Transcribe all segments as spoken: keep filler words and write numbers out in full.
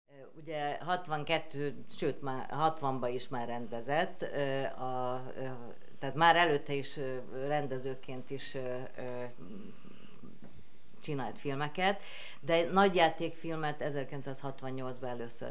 Ugye hatvankettő, sőt már hatvanban is már rendezett, a, tehát már előtte is rendezőként is csinált filmeket, de nagyjátékfilmet ezerkilencszázhatvannyolcban először.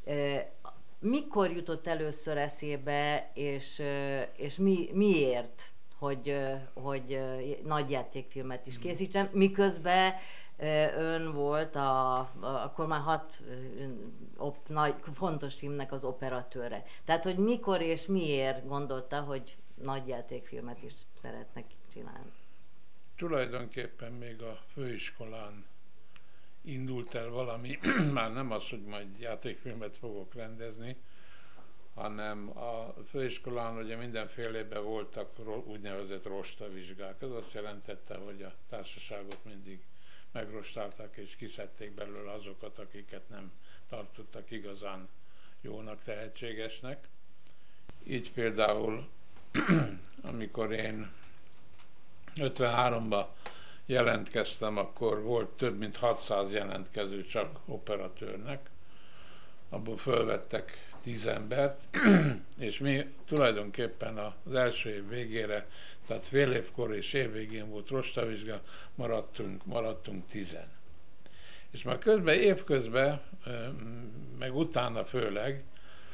Mikor jutott először eszébe, és, és mi, miért, hogy, hogy nagyjátékfilmet is készítsen, miközben ön volt a, a, akkor már hat op, nagy, fontos filmnek az operatőre. Tehát, hogy mikor és miért gondolta, hogy nagyjátékfilmet is szeretnek csinálni? Tulajdonképpen még a főiskolán indult el valami, már nem az, hogy majd játékfilmet fogok rendezni, hanem a főiskolán ugye mindenfélében voltak úgynevezett rostavizsgák. Ez azt jelentette, hogy a társaságot mindig megrostálták és kiszedték belőle azokat, akiket nem tartottak igazán jónak, tehetségesnek. Így például, amikor én ötvenháromban jelentkeztem, akkor volt több mint hatszáz jelentkező csak operatőrnek. Abból fölvettek tíz embert, és mi tulajdonképpen az első év végére, tehát fél évkor és év végén volt rostavizsga, maradtunk, maradtunk tízen. És már közben, évközben, meg utána főleg,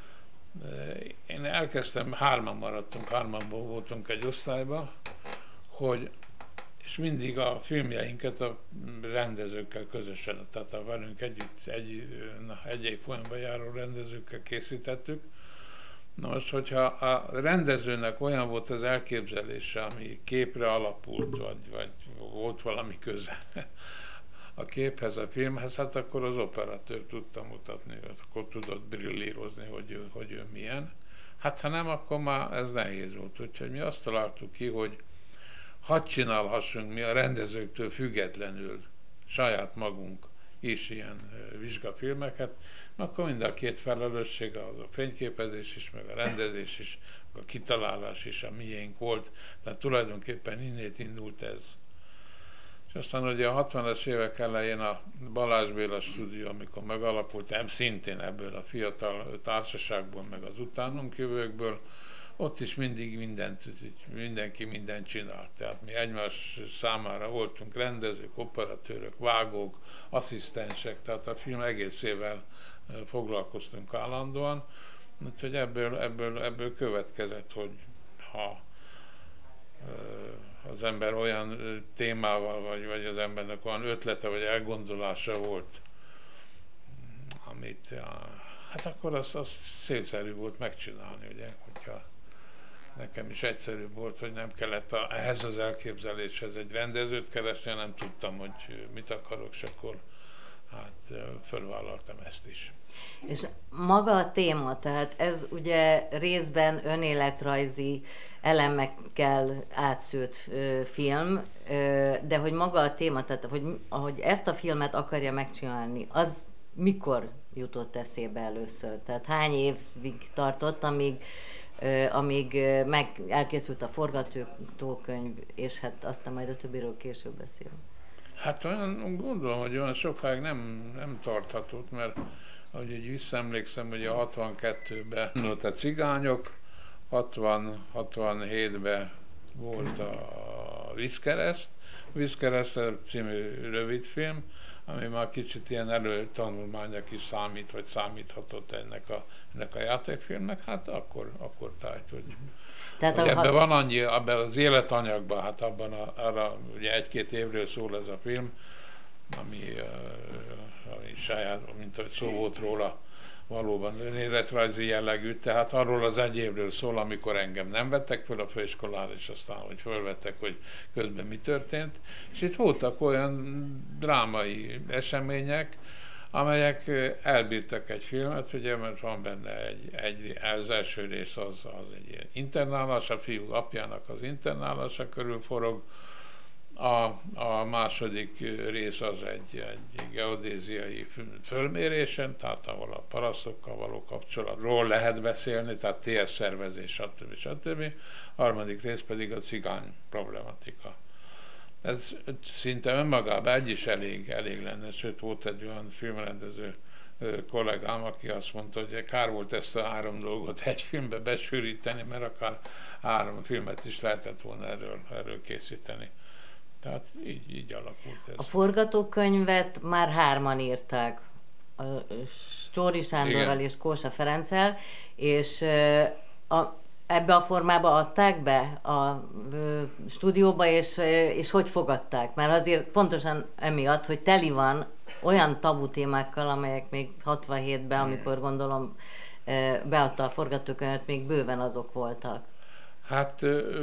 én elkezdtem, hárman maradtunk, hárman voltunk egy osztályban, hogy és mindig a filmjeinket a rendezőkkel közösen, tehát a velünk együtt egy, na, egy év folyamban járó rendezőkkel készítettük. Na most, hogyha a rendezőnek olyan volt az elképzelése, ami képre alapult, vagy, vagy volt valami köze a képhez, a filmhez, hát akkor az operatőr tudta mutatni, akkor tudott brillírozni, hogy ő, hogy ő milyen. Hát ha nem, akkor már ez nehéz volt. Úgyhogy mi azt találtuk ki, hogy hadd csinálhassunk mi a rendezőktől függetlenül saját magunk is ilyen vizsgafilmeket, akkor mind a két felelősség, az a fényképezés is, meg a rendezés is, a kitalálás is a miénk volt, tehát tulajdonképpen innét indult ez. És aztán ugye a hatvanas évek elején a Balázs Béla stúdió, amikor megalapult, szintén ebből a fiatal társaságból, meg az utánunk jövőkből, ott is mindig mindent, mindenki mindent csinált. Tehát mi egymás számára voltunk rendezők, operatőrök, vágók, asszisztensek, tehát a film egészével foglalkoztunk állandóan. Úgyhogy ebből, ebből, ebből következett, hogy ha az ember olyan témával, vagy, vagy az embernek olyan ötlete, vagy elgondolása volt, amit, hát akkor az, az szélszerű volt megcsinálni, ugye, hogyha nekem is egyszerűbb volt, hogy nem kellett a, ehhez az elképzeléshez egy rendezőt keresni, nem tudtam, hogy mit akarok, és akkor hát fölvállaltam ezt is. És maga a téma, tehát ez ugye részben önéletrajzi elemekkel átszőtt ö, film, ö, de hogy maga a téma, tehát hogy, ahogy ezt a filmet akarja megcsinálni, az mikor jutott eszébe először? Tehát hány évig tartott, amíg amíg meg elkészült a forgatókönyv, és hát aztán majd a többiről később beszélünk. Hát olyan, gondolom, hogy olyan sokáig nem, nem tarthatott, mert ahogy így visszaemlékszem, hogy a hatvankettőben volt a Cigányok, hatvan hatvanhétben volt a Vízkereszt, a Vízkereszt című rövidfilm, ami már kicsit ilyen előtanulmánynak is számít, vagy számíthatott ennek a, ennek a játékfilmnek, hát akkor, akkor tájt, Tehát hogy ebben hat... van annyi, abban az életanyagban, hát abban a, arra ugye egy-két évről szól ez a film, ami, ami saját, mint hogy szó volt róla, valóban önéletrajzi jellegű, tehát arról az egy évről szól, amikor engem nem vettek föl a főiskolára, és aztán, hogy fölvettek, hogy közben mi történt. És itt voltak olyan drámai események, amelyek elbírtak egy filmet, ugye, mert van benne egy, egy az első rész az, az egy ilyen internálás, a fiú apjának az internálása körül forog, A, a második rész az egy, egy geodéziai fölmérésen, tehát ahol a parasztokkal való kapcsolatról lehet beszélni, tehát té es szervezés, stb. stb. A harmadik rész pedig a cigány problematika. Ez szinte önmagában egy is elég, elég lenne, sőt volt egy olyan filmrendező kollégám, aki azt mondta, hogy kár volt ezt a három dolgot egy filmbe besűríteni, mert akár három filmet is lehetett volna erről, erről készíteni. Tehát így, így alakult ez. A forgatókönyvet már hárman írták, a Csóri Sándorral Igen. és Kósa Ferenccel, és a, ebbe a formába adták be a ö, stúdióba, és, és hogy fogadták? Mert azért pontosan emiatt, hogy teli van olyan tabu témákkal, amelyek még hatvanhétben, amikor gondolom beadta a forgatókönyvet, még bőven azok voltak. Hát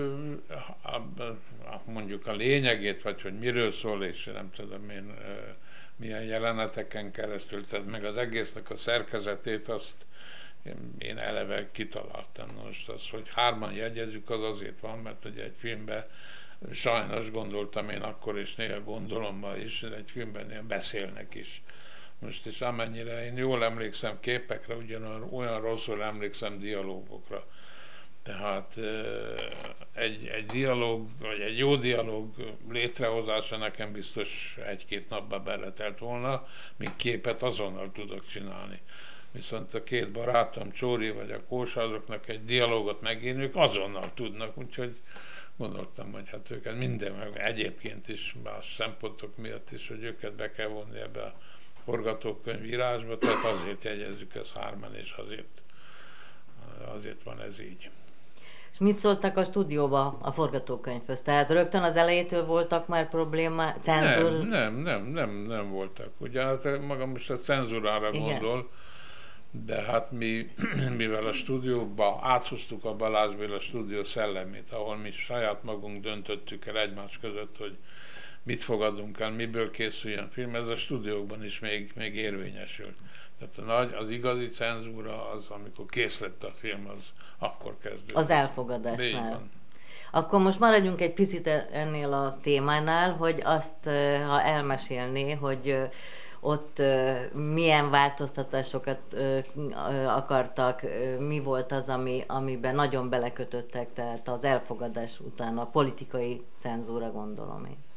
mondjuk a lényegét, vagy hogy miről szól, és nem tudom én milyen jeleneteken keresztül, tehát meg az egésznek a szerkezetét, azt én eleve kitaláltam. Most az, hogy hárman jegyezzük, az azért van, mert ugye egy filmben sajnos gondoltam én akkor, és néha gondolom ma is, egy filmben ilyen beszélnek is. Most és amennyire én jól emlékszem képekre, ugyanolyan olyan rosszul emlékszem dialógokra. Tehát egy, egy dialóg, vagy egy jó dialóg létrehozása nekem biztos egy-két napba beletelt volna, míg képet azonnal tudok csinálni. Viszont a két barátom, Csóri vagy a Kósa, azoknak egy dialógot megírniuk azonnal tudnak, úgyhogy gondoltam, hogy hát őket minden, meg egyébként is más szempontok miatt is, hogy őket be kell vonni ebbe a forgatókönyvírásba, tehát azért jegyezzük ezt hárman, és azért, azért van ez így. És mit szóltak a stúdióba a forgatókönyvhöz? Tehát rögtön az elejétől voltak már problémák, cenzúr? Nem, nem, nem, nem, nem voltak. Ugye hát maga most a cenzúrára Igen. gondol, de hát mi, mivel a stúdióba áthoztuk a Balázs Béla stúdió szellemét, ahol mi saját magunk döntöttük el egymás között, hogy mit fogadunk el, miből készüljön film, ez a stúdiókban is még, még érvényesült. Tehát a nagy, az igazi cenzúra az, amikor kész lett a film, az akkor kezdődött. Az elfogadásnál. Akkor most maradjunk egy picit ennél a témánál, hogy azt, ha elmesélné, hogy ott milyen változtatásokat akartak, mi volt az, ami, amiben nagyon belekötöttek, tehát az elfogadás után a politikai cenzúra, gondolom én.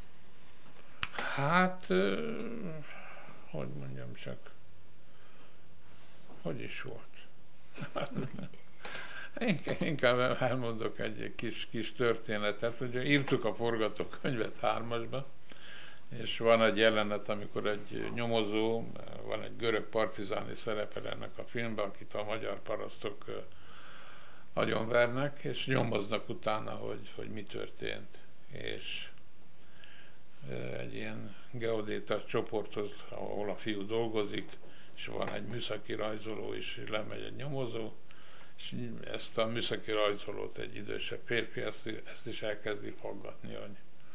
Hát, hogy mondjam csak, hogy is volt? Inkább elmondok egy kis, kis történetet, hogy írtuk a forgatókönyvet hármasba, és van egy jelenet, amikor egy nyomozó, van egy görög partizáni szerepel ennek a filmben, akit a magyar parasztok agyonvernek, és nyomoznak utána, hogy, hogy mi történt. És egy ilyen geodéta csoporthoz, ahol a fiú dolgozik, és van egy műszaki rajzoló is, lemegy egy nyomozó, és ezt a műszaki rajzolót egy idősebb férfi, ezt, ezt is elkezdi faggatni, hogy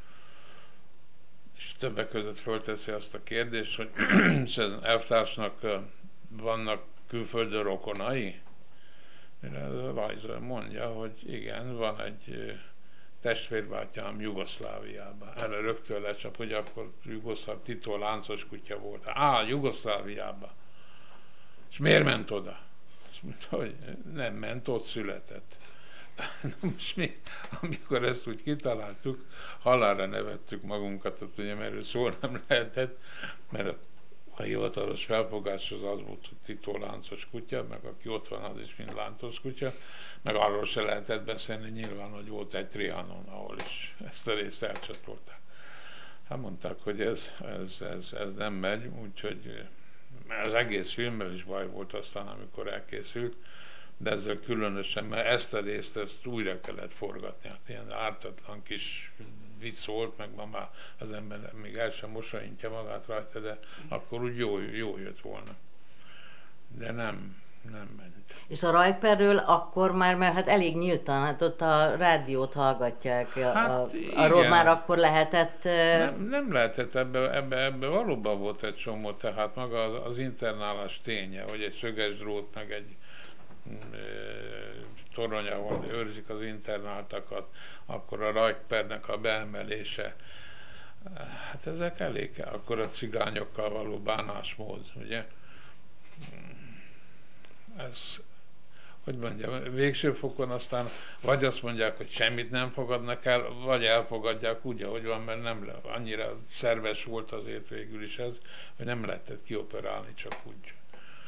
és többek között fölteszi azt a kérdést, hogy elvtársnak vannak külföldön rokonai? Mire a rajzoló mondja, hogy igen, van egy testvérbátyám Jugoszláviában. Erre rögtön lecsap, hogy akkor Jugoszláv Tito láncos kutya volt. Á, Jugoszláviában. És miért ment oda? Azt mondta, hogy nem ment, ott született. Most mi, amikor ezt úgy kitaláltuk, halálra nevettük magunkat, ugye, mert szó nem lehetett, mert a hivatalos felfogás az az volt, hogy Tito láncos kutya, meg aki ott van, az is mind láncos kutya, meg arról se lehetett beszélni, nyilván, hogy volt egy Trianon, ahol is ezt a részt elcsatolták. Hát mondták, hogy ez, ez, ez, ez nem megy, úgyhogy az egész filmben is baj volt aztán, amikor elkészült, de ezzel különösen, mert ezt a részt ezt újra kellett forgatni. Hát ilyen ártatlan kis vicc volt, meg ma már az ember még el sem mosolyintja magát rajta, de akkor úgy jó, jó jött volna. De nem, nem ment. És a Rajperről akkor már, mert hát elég nyíltan, hát ott a rádiót hallgatják, hát a, arról már akkor lehetett... Nem, nem lehetett, ebbe, ebbe, ebbe valóban volt egy csomó, tehát maga az, az internálás ténye, hogy egy szöges drót, meg egy torony, ahol őrzik az internáltakat, akkor a Rajpernek a beemelése, hát ezek elég, akkor a cigányokkal való bánásmód, ugye? Ez, hogy mondjam, végső fokon aztán vagy azt mondják, hogy semmit nem fogadnak el, vagy elfogadják úgy, ahogy van, mert nem le, annyira szerves volt azért végül is ez, hogy nem lehetett kioperálni csak úgy.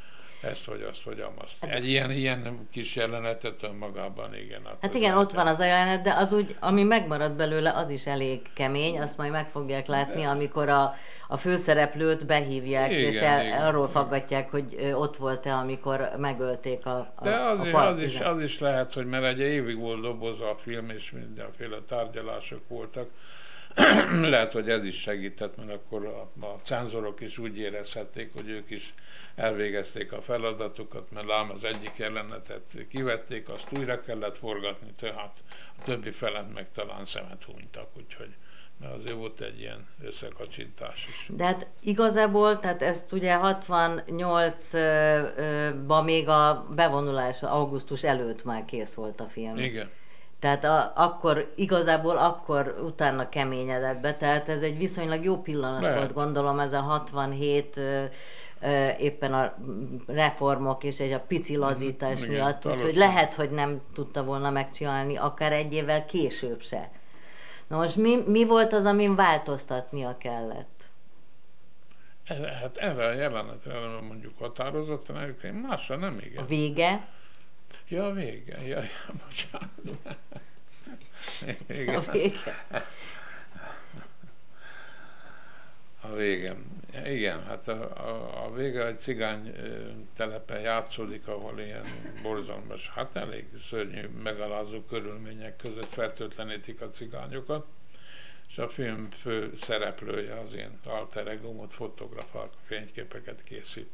ezt vagy azt vagy amazt. Egy ilyen, ilyen kis jelenetet önmagában, igen. Hát, hát igen, ott van az a jelenet, de az úgy, ami megmarad belőle, az is elég kemény, azt majd meg fogják látni, de... amikor a, a főszereplőt behívják, igen, és el, igen, arról faggatják, hogy ott volt-e, amikor megölték a, a De az, a is, az, is, az is lehet, hogy mert egy évig volt dobozva a film, és mindenféle tárgyalások voltak. Lehet, hogy ez is segített, mert akkor a, a cenzorok is úgy érezhették, hogy ők is elvégezték a feladatukat, mert lám az egyik jelenetet kivették, azt újra kellett forgatni, tehát a többi felent meg talán szemet hunytak, úgyhogy mert azért volt egy ilyen összekacsintás is. De hát igazából, tehát ezt ugye hatvannyolcban még a bevonulás augusztus előtt már kész volt a film. Igen. Tehát a, akkor, igazából akkor utána keményedett be, tehát ez egy viszonylag jó pillanat Lehet. volt, gondolom, ez a hatvanhét ö, ö, éppen a reformok és egy a pici lazítás mm, miatt, úgyhogy lehet, hogy nem tudta volna megcsinálni, akár egy évvel később se. Na most mi, mi volt az, amin változtatnia kellett? Hát erre a jelenetre mondjuk határozottan, másra nem igen. A vége? Ja, a vége. Ja, ja, bocsánat. Igen. A vége. A vége. Igen, hát a, a, a vége egy cigány telepen játszódik, ahol ilyen borzalmas, hát elég szörnyű, megalázó körülmények között fertőtlenítik a cigányokat, és a film fő szereplője az én alter egómot fotografál, fényképeket készít.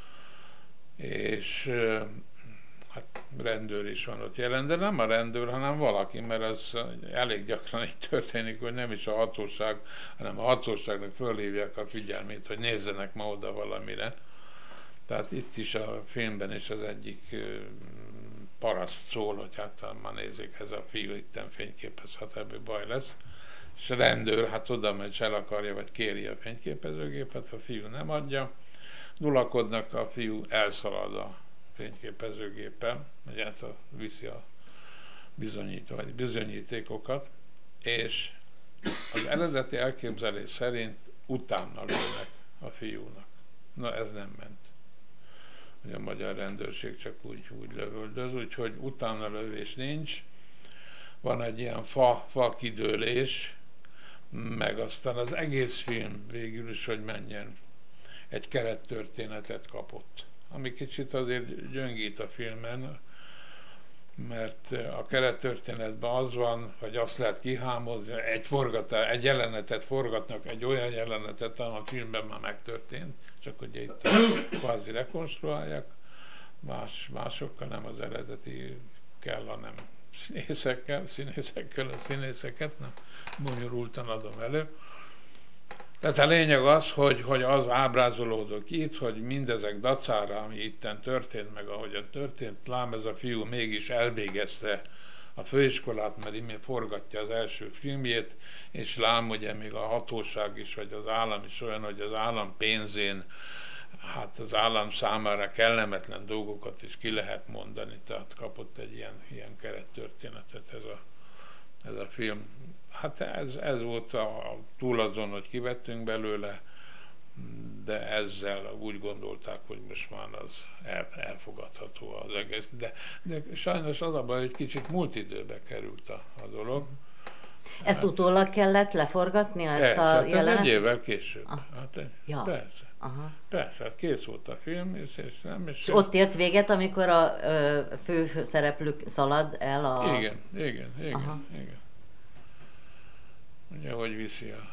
És hát rendőr is van ott jelen, de nem a rendőr, hanem valaki, mert ez elég gyakran így történik, hogy nem is a hatóság, hanem a hatóságnak fölhívják a figyelmét, hogy nézzenek ma oda valamire. Tehát itt is a filmben is az egyik paraszt szól, hogy hát már nézzék, ez a fiú itten fényképez, hát ebből baj lesz. És a rendőr hát oda megy, el akarja, vagy kéri a fényképezőgépet, a fiú nem adja. Dulakodnak, a fiú elszalad a fényképezőgéppel, vagy hát a, viszi a bizonyító, vagy bizonyítékokat, és az eredeti elképzelés szerint utána lőnek a fiúnak. Na ez nem ment. Ugye a magyar rendőrség csak úgy, úgy lövöldöz, úgyhogy utána lövés nincs. Van egy ilyen fa, fa kidőlés, meg aztán az egész film végül is, hogy menjen, egy kerettörténetet kapott, ami kicsit azért gyöngít a filmen, mert a kerettörténetben az van, hogy azt lehet kihámozni, egy, forgatá, egy jelenetet forgatnak, egy olyan jelenetet, ami a filmben már megtörtént, csak ugye itt kvázi rekonstruálják, más, másokkal, nem az eredeti kell, hanem színészekkel, színészekkel a színészeket, nem bonyolultan adom elő. Tehát a lényeg az, hogy, hogy az ábrázolódok itt, hogy mindezek dacára, ami itten történt, meg ahogyan történt, lám ez a fiú mégis elvégezte a főiskolát, mert immé forgatja az első filmjét, és lám ugye még a hatóság is, vagy az állam is olyan, hogy az állam pénzén, hát az állam számára kellemetlen dolgokat is ki lehet mondani, tehát kapott egy ilyen, ilyen kerettörténetet ez a, ez a film. Hát ez, ez volt a, túl azon, hogy kivettünk belőle, de ezzel úgy gondolták, hogy most már az el, elfogadható az egész. De, de sajnos az a baj, hogy kicsit múlt időbe került a, a dolog. Ezt hát, utólag kellett leforgatni? Ezt persze, a hát ez jelenet? egy évvel később. Ah. Hát, ja. Persze. Aha. Persze, hát kész volt a film, és, és nem is... És ott ért véget, amikor a ö, fő szereplő szalad el a... Igen, igen, igen, Aha. igen. Ugye, hogy viszi a...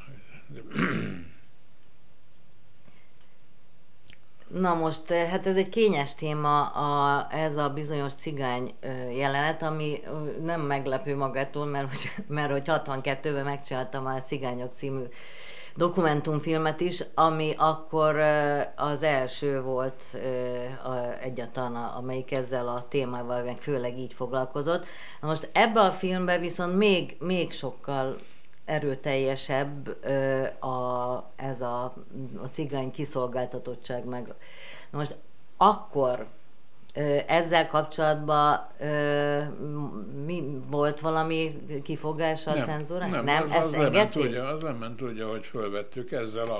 Na most, hát ez egy kényes téma, a, ez a bizonyos cigány jelenet, ami nem meglepő magától, mert, mert hogy hatvankettőben megcsináltam a Cigányok című dokumentumfilmet is, ami akkor az első volt egyáltalán, amelyik ezzel a témával meg főleg így foglalkozott. Na most ebben a filmben viszont még, még sokkal erőteljesebb a, ez a, a cigány kiszolgáltatottság meg. Na most akkor ezzel kapcsolatban mi volt valami kifogása a cenzúrának? Nem, nem, nem az, ezt az, nem ment, ugye, az nem ment ugye, hogy fölvettük ezzel a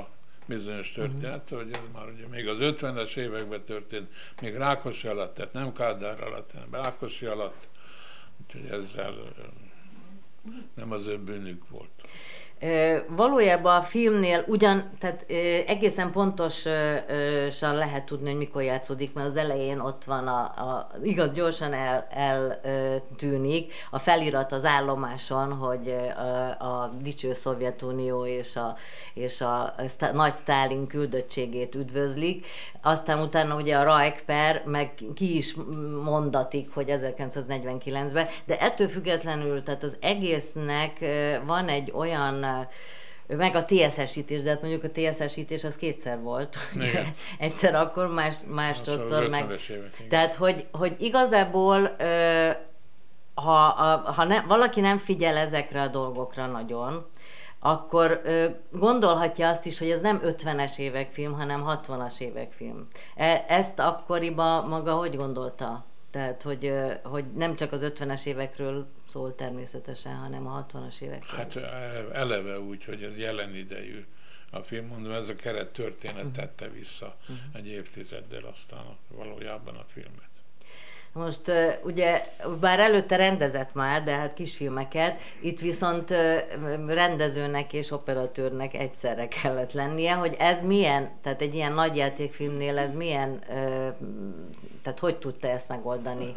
bizonyos történet, hogy ez már ugye még az ötvenes években történt, még Rákosi alatt, tehát nem Kádár alatt, hanem Rákosi alatt, úgyhogy ezzel nem az ő bűnük volt. Valójában a filmnél ugyan, tehát egészen pontosan lehet tudni, hogy mikor játszódik, mert az elején ott van, a, a igaz, gyorsan eltűnik el, a felirat az állomáson, hogy a, a dicső Szovjetunió és a, és a sztá, nagy Sztálin küldöttségét üdvözlik, aztán utána ugye a Rajkper meg ki is mondatik, hogy ezerkilencszáznegyvenkilencben, de ettől függetlenül, tehát az egésznek van egy olyan meg a té es es-ítés, de hát mondjuk a té es es-ítés az kétszer volt. Egyszer akkor, más, másodszor meg. Tehát, hogy, hogy igazából ha, ha ne, valaki nem figyel ezekre a dolgokra nagyon, akkor gondolhatja azt is, hogy ez nem ötvenes évek film, hanem hatvanas évek film. Ezt akkoriban maga hogy gondolta? Tehát, hogy, hogy nem csak az ötvenes évekről szól természetesen, hanem a hatvanas évekről. Hát eleve úgy, hogy ez jelen idejű a film, mondom, ez a keret történet tette vissza uh-huh. egy évtizeddel aztán valójában a filmet. Most ugye, bár előtte rendezett már, de hát kisfilmeket, itt viszont rendezőnek és operatőrnek egyszerre kellett lennie, hogy ez milyen, tehát egy ilyen nagyjátékfilmnél ez milyen, tehát hogy tudta ezt megoldani?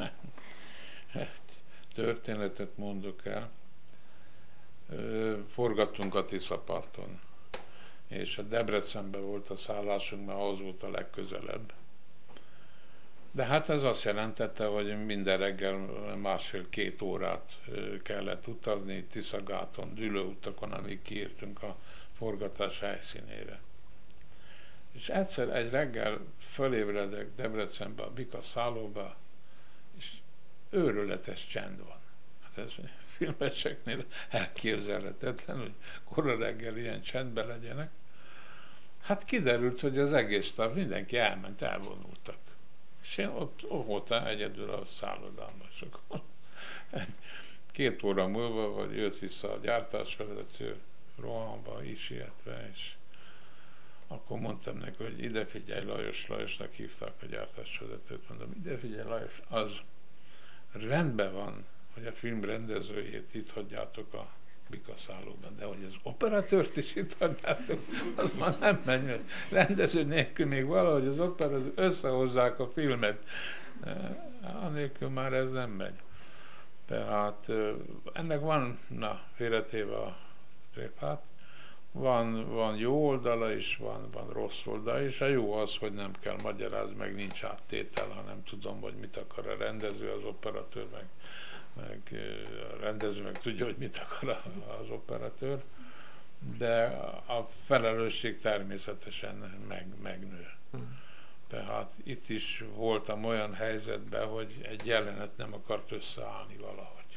Történetet mondok el. Forgattunk a Tiszaparton, és a Debrecenben volt a szállásunk, mert az volt a legközelebb. De hát ez azt jelentette, hogy minden reggel másfél-két órát kellett utazni Tiszagáton, dűlőutakon, amíg kiírtunk a forgatás helyszínére. És egyszer egy reggel fölébredek Debrecenbe, a Bika szállóba, és őrületes csend van. Hát ez filmeseknél elképzelhetetlen, hogy kora reggel ilyen csendben legyenek. Hát kiderült, hogy az egész nap mindenki elment, elvonultak. És én ott, ott voltam egyedül a szállodában. És akkor két óra múlva, vagy jött vissza a gyártásvezető rohanba, is sietve, és akkor mondtam neki, hogy ide figyelj, Lajos, Lajosnak hívták a gyártásvezetőt, mondom, ide figyelj, Lajos, az rendben van, hogy a film rendezőjét itt hagyjátok a Bika szállóban, de hogy az operatőrt is itt hagyjátok, az már nem megy. Rendező nélkül még valahogy az operatőr összehozzák a filmet. Anélkül már ez nem megy. Tehát ennek van, na, félretéve a tréfát, van, van jó oldala is, van, van rossz oldala is. A jó az, hogy nem kell magyarázni, meg nincs áttétel, hanem tudom, hogy mit akar a rendező, az operatőr, meg meg a rendező meg tudja, hogy mit akar az operatőr, de a felelősség természetesen meg, megnő. Uh-huh. Tehát itt is voltam olyan helyzetben, hogy egy jelenet nem akart összeállni valahogy.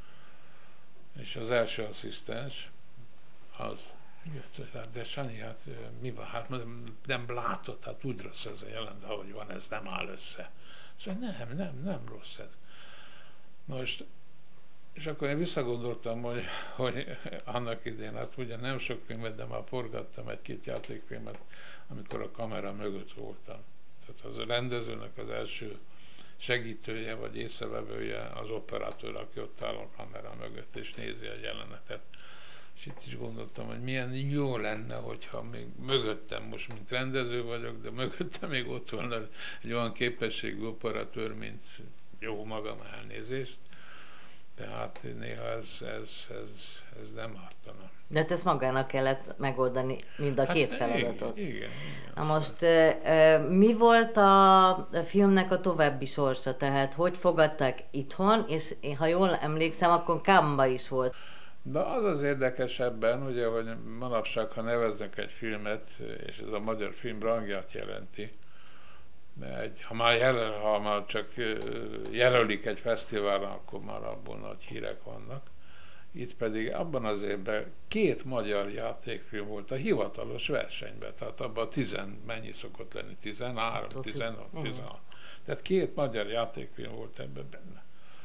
És az első asszisztens az jött, hogy de Sanyi, hát mi van? Hát nem látod, hát úgy rossz ez a jelenet, ahogy van, ez nem áll össze. Szóval nem, nem, nem rossz ez. Most, és akkor én visszagondoltam, hogy, hogy annak idén, hát ugye nem sok filmet, de már forgattam egy-két játékfilmet, amikor a kamera mögött voltam. Tehát az a rendezőnek az első segítője, vagy észrevevője az operatőr, aki ott áll a kamera mögött, és nézi a jelenetet. És itt is gondoltam, hogy milyen jó lenne, hogyha még mögöttem, most mint rendező vagyok, de mögöttem még ott van egy olyan képességű operatőr, mint jó magam, elnézést. Tehát néha ez, ez, ez, ez nem ártana. De hát ezt magának kellett megoldani mind a hát két feladatot. Igen, igen. Na most mi volt a filmnek a további sorsa? Tehát hogy fogadták itthon, és én, ha jól emlékszem, akkor Cannes-ban is volt. De az az érdekesebben, ugye, hogy manapság, ha neveznek egy filmet, és ez a magyar film rangját jelenti, egy, ha, már jelöl, ha már csak jelölik egy fesztiválra, akkor már abból nagy hírek vannak. Itt pedig abban az évben két magyar játékfilm volt a hivatalos versenyben, tehát abban tizen, mennyi szokott lenni? tizenhárom, tizenhat, tizenhat. Tehát két magyar játékfilm volt ebben benne.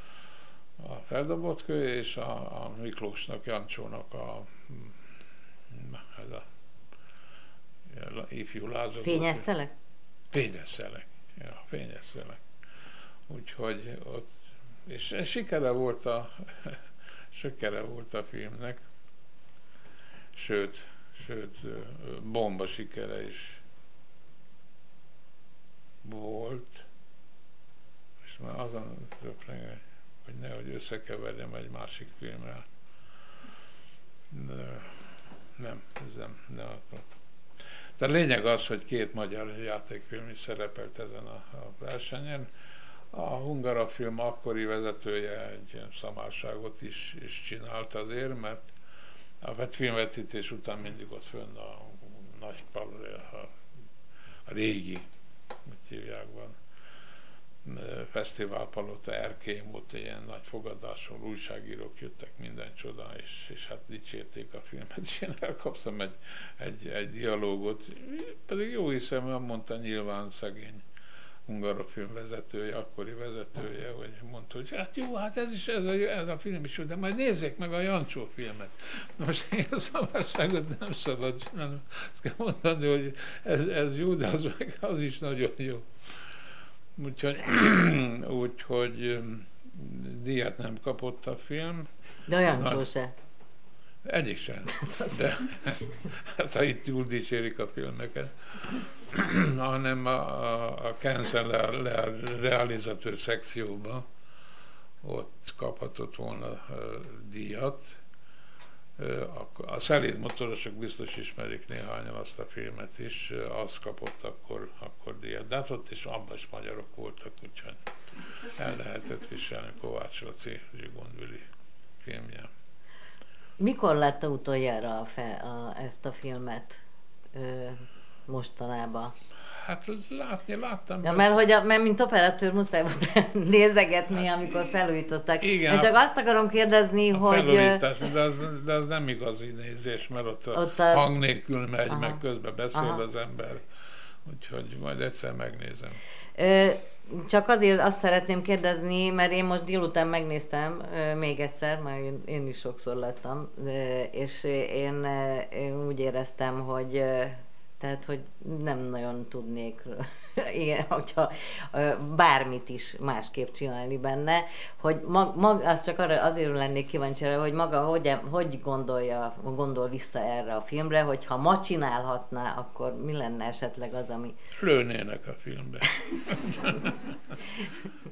A Feldobott kő és a, a Miklósnak, Jancsónak a, ez a ifjú lázadó. Fényes szelek? Fényes szelek. Ja, fényes szelek. Úgyhogy ott, és sikere volt a, sikere volt a filmnek, sőt, sőt, bomba sikere is volt, és már azon röpren, hogy nehogy összekeverjem egy másik filmmel. De nem, ez nem, nem akarom. De a lényeg az, hogy két magyar játékfilm is szerepelt ezen a, a versenyen. A Hungarafilm akkori vezetője egy ilyen szamárságot is, is csinált azért, mert a filmvetítés után mindig ott fönn a, a nagy a, a régi, mit hívják van, fesztiválpalota erkélyén volt egy ilyen nagy fogadáson, újságírók jöttek, minden csoda, és, és hát dicsérték a filmet, és én elkaptam egy, egy, egy dialógot, pedig jó hiszem, mondta nyilván szegény Hungarafilm vezetője, akkori vezetője, hogy mondta, hogy hát jó, hát ez is, ez a, ez a film is jó, de majd nézzék meg a Jancsó filmet. Na most én a szamárságot nem szabad csinálni, azt kell mondani, hogy ez, ez jó, de az, meg az is nagyon jó. Úgyhogy, úgyhogy díjat nem kapott a film. De a Jancsó se. Egyik sem. De hát ha itt jól dicsérik a filmeket, hanem a, a, a Cancel realizatőr szekcióban ott kaphatott volna uh, díjat. Uh, a Szelíd motorosok biztos ismerik néhányan azt a filmet is, uh, azt kapott akkor, akkor díjat. De hát ott is abban is magyarok voltak, úgyhogy el lehetett viselni Kovács Laci Zsigond-Vili filmje. Mikor látta utoljára a fe, a, ezt a filmet ö, mostanában? Hát látni, láttam. Ja, mert, hogy a, mert mint operatőr muszáj volt nézegetni, hát, amikor felújították. Igen, én csak azt akarom kérdezni, a hogy... felújítás, de az, de az nem igazi nézés, mert ott, ott a, a hang nélkül megy, aha, meg közben beszél, aha, az ember. Úgyhogy majd egyszer megnézem. Ö, Csak azért azt szeretném kérdezni, mert én most délután megnéztem még egyszer, mert én, én is sokszor láttam, és én, én úgy éreztem, hogy, tehát, hogy nem nagyon tudnék, igen, hogyha bármit is másképp csinálni benne, hogy mag, mag, azt csak arra, azért lennék kíváncsi arra, hogy maga hogy, hogy gondolja, gondol vissza erre a filmre, hogy ha ma csinálhatná, akkor mi lenne esetleg az, ami... Lőnének a filmbe.